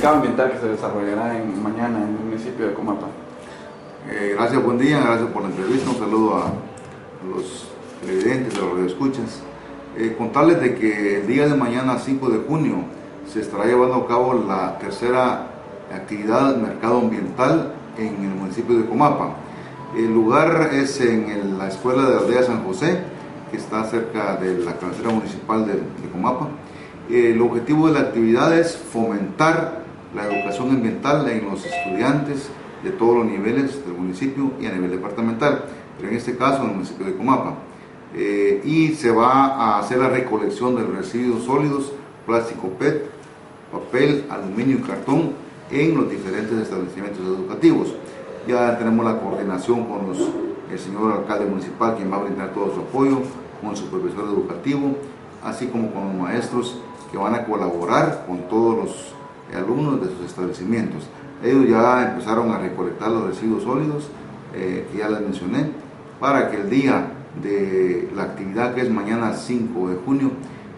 mercado ambiental que se desarrollará mañana en el municipio de Comapa. Gracias, buen día, gracias por la entrevista, un saludo a los televidentes, a los radioescuchas. Contarles de que el día de mañana, 5 de junio, se estará llevando a cabo la tercera actividad mercado ambiental en el municipio de Comapa. El lugar es en la escuela de la aldea San José, que está cerca de la cabecera municipal de Comapa. El objetivo de la actividad es fomentar la educación ambiental en los estudiantes de todos los niveles del municipio y a nivel departamental, pero en este caso en el municipio de Comapa. Y se va a hacer la recolección de los residuos sólidos, plástico PET, papel, aluminio y cartón en los diferentes establecimientos educativos. Ya tenemos la coordinación con el señor alcalde municipal, quien va a brindar todo su apoyo, con su profesor educativo, así como con los maestros que van a colaborar con todos los alumnos de sus establecimientos. Ellos ya empezaron a recolectar los residuos sólidos, que ya les mencioné, para que el día de la actividad, que es mañana 5 de junio,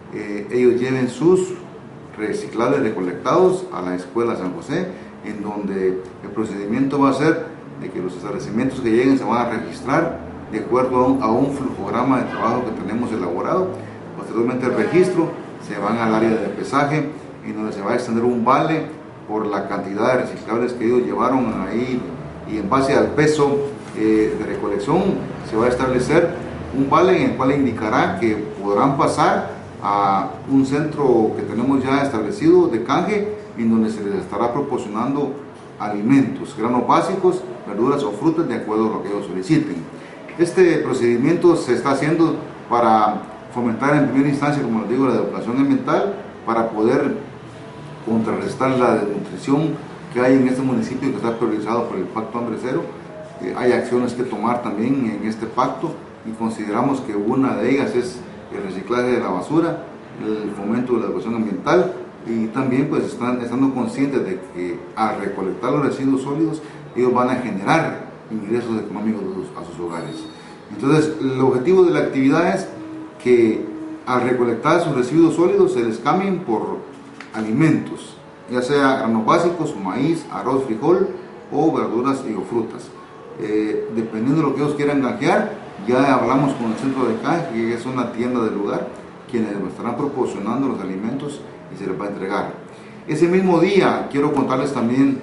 ellos lleven sus reciclables recolectados a la escuela San José, en donde el procedimiento va a ser de que los establecimientos que lleguen se van a registrar de acuerdo a un flujograma de trabajo que tenemos elaborado. Posteriormente el registro, se van al área de pesaje, en donde se va a extender un vale por la cantidad de reciclables que ellos llevaron ahí, y en base al peso de recolección se va a establecer un vale en el cual indicará que podrán pasar a un centro que tenemos ya establecido de canje, en donde se les estará proporcionando alimentos, granos básicos, verduras o frutas de acuerdo a lo que ellos soliciten. Este procedimiento se está haciendo para fomentar en primera instancia, como les digo, la educación ambiental, para poder contrarrestar la desnutrición que hay en este municipio, que está priorizado por el Pacto Hambre Cero. Hay acciones que tomar también en este pacto, y consideramos que una de ellas es el reciclaje de la basura, el fomento de la educación ambiental, y también pues estando conscientes de que al recolectar los residuos sólidos ellos van a generar ingresos económicos a sus hogares. Entonces el objetivo de la actividad es que al recolectar sus residuos sólidos se les cambien por alimentos, ya sea granos básicos, maíz, arroz, frijol o verduras y o frutas. Dependiendo de lo que ellos quieran canjear, ya hablamos con el centro de canje, que es una tienda del lugar, quienes estarán proporcionando los alimentos y se les va a entregar. Ese mismo día quiero contarles también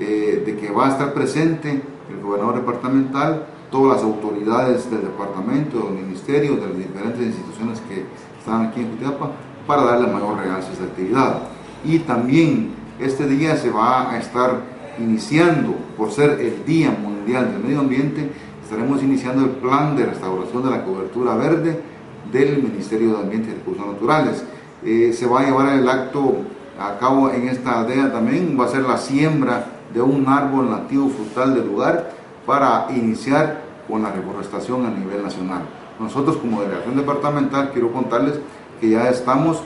de que va a estar presente el gobernador departamental, todas las autoridades del departamento, del ministerio, de las diferentes instituciones que están aquí en Jutiapa, para darle mayor realce a esta actividad. Y también este día se va a estar iniciando, por ser el Día Mundial del Medio Ambiente, estaremos iniciando el plan de restauración de la cobertura verde del Ministerio de Ambiente y Recursos Naturales. Se va a llevar el acto a cabo en esta aldea también, va a ser la siembra de un árbol nativo frutal del lugar para iniciar con la reforestación a nivel nacional. Nosotros como delegación departamental quiero contarles que ya estamos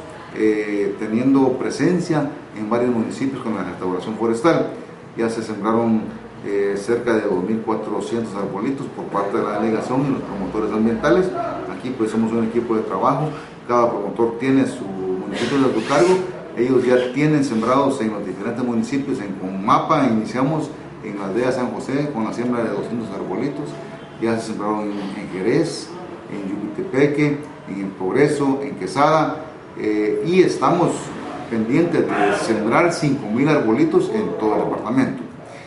teniendo presencia en varios municipios con la restauración forestal. Ya se sembraron cerca de 2.400 arbolitos por parte de la delegación y los promotores ambientales. Aquí pues somos un equipo de trabajo, cada promotor tiene su municipio de su cargo. Ellos ya tienen sembrados en los diferentes municipios. En Comapa iniciamos en la aldea San José con la siembra de 200 arbolitos, ya se sembraron en Jerez, en Yuquitepeque, en El Progreso, en Quesada, y estamos pendientes de sembrar 5.000 arbolitos en todo el departamento.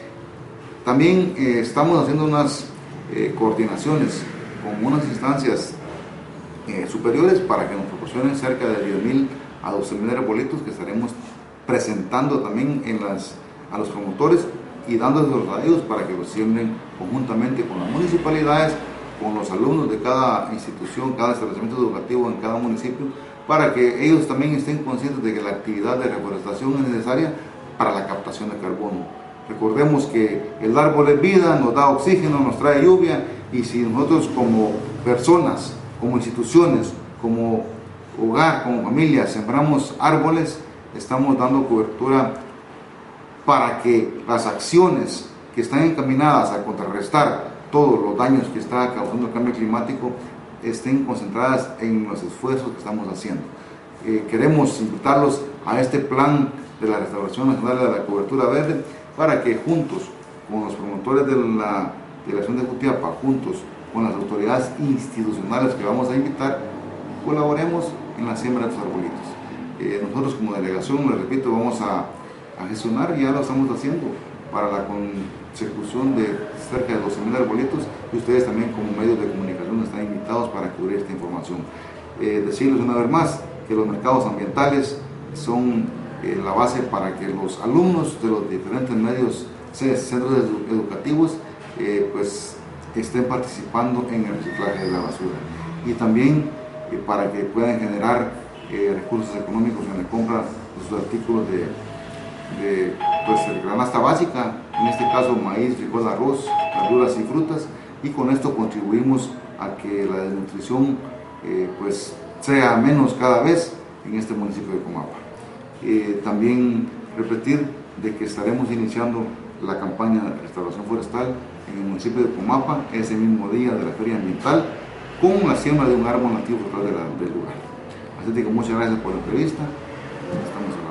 También estamos haciendo unas coordinaciones con unas instancias superiores para que nos proporcionen cerca de 10.000 a 12.000 arbolitos que estaremos presentando también a los promotores y dándoles a ellos para que los siembren conjuntamente con las municipalidades, con los alumnos de cada institución, cada establecimiento educativo en cada municipio, para que ellos también estén conscientes de que la actividad de reforestación es necesaria para la captación de carbono. Recordemos que el árbol es vida, nos da oxígeno, nos trae lluvia, y si nosotros como personas, como instituciones, como hogar, como familia, sembramos árboles, estamos dando cobertura para que las acciones que están encaminadas a contrarrestar todos los daños que está causando el cambio climático estén concentradas en los esfuerzos que estamos haciendo. queremos invitarlos a este plan de la Restauración Nacional de la Cobertura Verde para que juntos con los promotores de la delegación de Jutiapa, juntos con las autoridades institucionales que vamos a invitar, colaboremos en la siembra de estos arbolitos. Nosotros como delegación, les repito, vamos a gestionar, y ya lo estamos haciendo, para la consecución de cerca de 12,000 arbolitos, y ustedes también como medios de comunicación están invitados para cubrir esta información. Decirles una vez más que los mercados ambientales son la base para que los alumnos de los diferentes medios, centros educativos, pues estén participando en el reciclaje de la basura, y también para que puedan generar recursos económicos en la compra de sus artículos de canasta básica, en este caso maíz, frijol, arroz, verduras y frutas, y con esto contribuimos a que la desnutrición pues sea menos cada vez en este municipio de Comapa. También repetir de que estaremos iniciando la campaña de restauración forestal en el municipio de Comapa ese mismo día de la feria ambiental, con la siembra de un árbol nativo total del lugar. Así que muchas gracias por la entrevista. Estamos